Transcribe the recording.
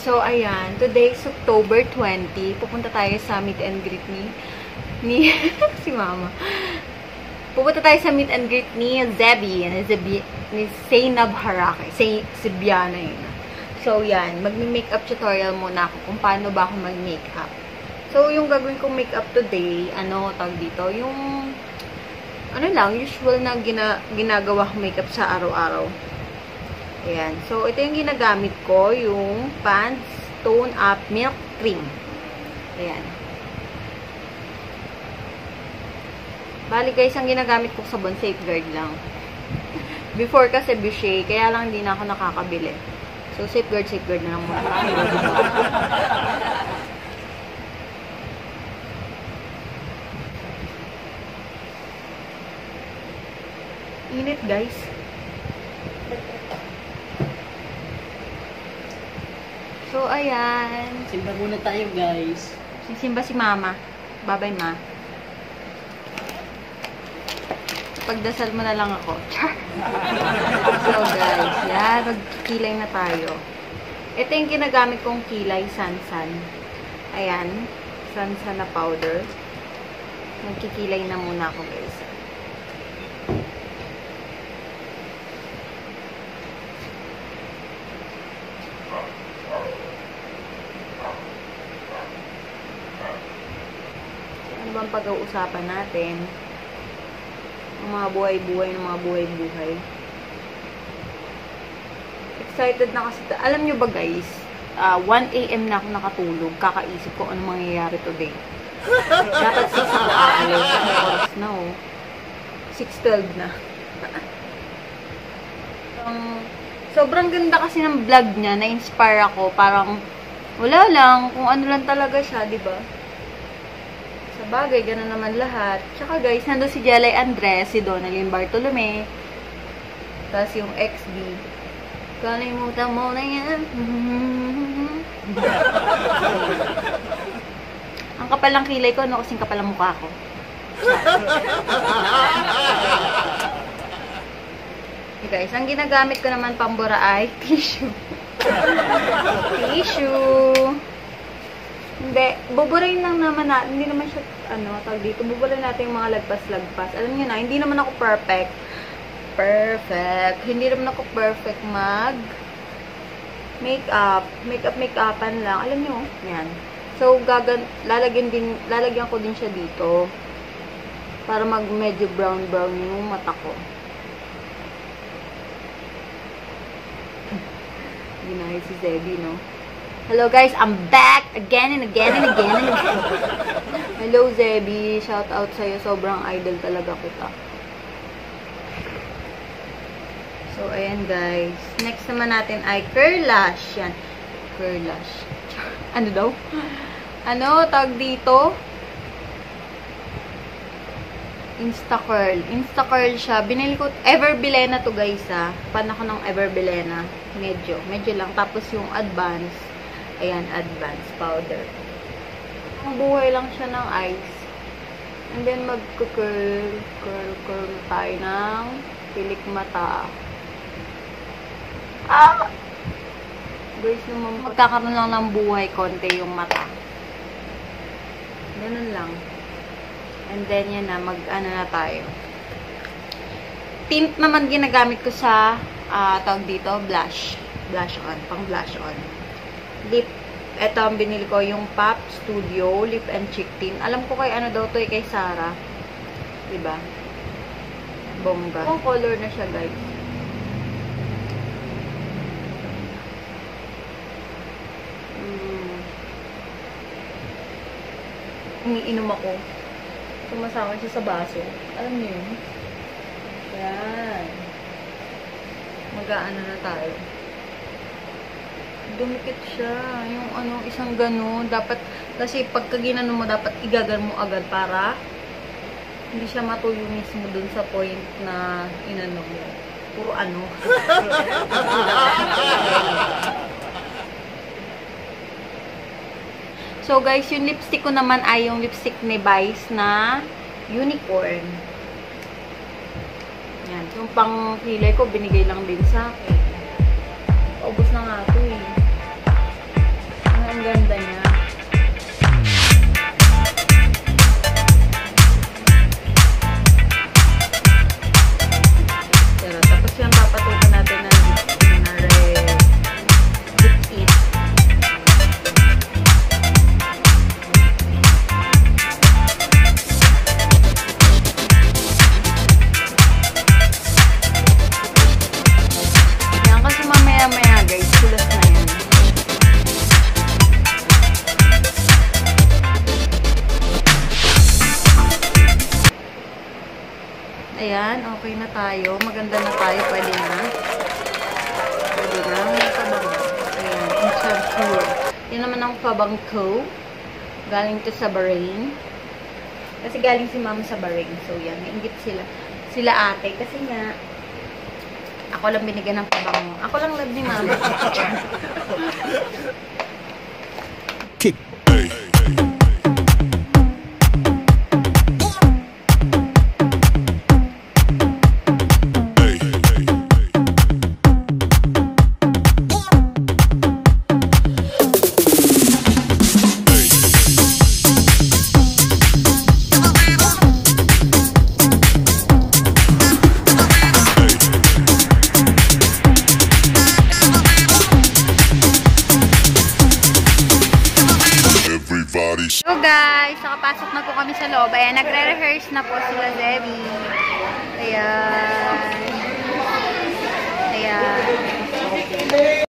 So, ayan. Today is October 20. Pupunta tayo sa meet and greet ni si Mama. Pupunta tayo sa meet and greet ni Zebby. Ni Zainab Harake. Si Biana yun. So, yan. Mag-makeup tutorial muna ako kung paano ba ako mag-makeup. So, yung gagawin kong makeup today, tawag dito, yung usual na ginagawa kong makeup sa araw-araw. Ayan. So, ito yung ginagamit ko, yung Pond's Tone Up Milk Cream. Ayan. Bali guys, ang ginagamit ko sabon, Safeguard lang. Before kasi Boucher, kaya lang hindi na ako nakakabili. So, Safeguard na lang muna. Init guys. So, ayan. Simba muna tayo, guys. Sisimba si Mama. Bye-bye, Ma. Pagdasal mo na lang ako. Char! So, guys. Yan. Magkilay na tayo. Ito yung ginagamit kong kilay, Sansan. Ayan. Sansan na powder. Magkikilay na muna ako, guys. Ano bang pag-uusapan natin? Ang mga buhay-buhay ng mga buhay-buhay. Excited na kasi. Alam nyo ba guys, 1 AM na ako nakatulog. Kakaisip ko ano mangyayari today. Dapat 6 ako aalis. May oras na oh. 6:12 na. Sobrang ganda kasi ng vlog niya. Na-inspire ako. Parang wala lang. Kung ano lang talaga siya, diba? Sa bagay, gano'n naman lahat. Tsaka guys, nandun si Jelay Andres, si Donalyn Bartolome, tapos yung XD. Kalimutan mo na yan. Ang kapal ng kilay ko, ano kasing kapal ang mukha ko. Okay guys, ang ginagamit ko naman pambura ay tissue. Tissue. Hindi, buburayin lang naman natin. Hindi naman siya, tawag dito. Buburayin natin yung mga lagpas-lagpas. Alam niyo na, hindi naman ako perfect. Hindi naman ako perfect makeup. Make-upan lang. Alam niyo, yan. So, lalagyan ko din siya dito. Para medyo brown-brown yung mata ko. Ginaya si Zebby, no? Hello guys, I'm back again and again and again and again. Hello Zebby, shout out sa'yo. Sobrang idol talaga kita. So, ayan guys. Next naman natin ay curl lash. Yan. Curl lash. Ano daw? Tawag dito? Instacurl. Instacurl siya. Binili ko, Everbilena to guys ha. Pan ako ng Everbilena. Medyo lang. Tapos yung advance. Ayan, advanced powder. Ang buhay lang siya ng ice. And then, curl tayo ng pilik mata. Guys, naman, magkakaroon lang ng buhay konti yung mata. Ganun lang. And then, yan na, na tayo. Tint naman ginagamit ko sa, tawag dito, blush. Blush on. Pang blush on. Lip, eto ang binili ko, yung Pop Studio Lip and Cheek Tint. Alam ko kay daw to kay Sarah. Diba? Bongga. Ang color na siya, guys. Iniinom ako. Sumasama siya sa baso. Alam niyo yun? Yan. Mag-aano na tayo. Dumikit siya. Yung isang gano'n. Dapat, kasi pagka ginano mo, dapat igagan mo agad para hindi siya matuyo mismo dun sa point na inano mo. Puro ano. So guys, yung lipstick ko naman ay yung lipstick ni Vice na Unicorn. Yan. Yung pang kilay ko, binigay lang din sa akin. Paubos na nga ito eh. Ang ganda niya. Pero tapos yan, papatukan natin ng lipstick. Yan kasi mamaya-maya guys, kulas na yan. Ayan, okay na tayo. Maganda na tayo. Pwede na. Pwede na. Ayan, insert. Yan naman ang pabang ko. Galing to sa Bahrain. Kasi galing si mama sa Bahrain. So, yan. Nainggit sila. Sila ate. Kasi nga, ako lang binigyan ng pabango. Ako lang love ni mama. Kick. So guys, nakapasok na po kami sa loob. Ayan, nagre-rehearse na po sila Debbie. Ayan. Ayan.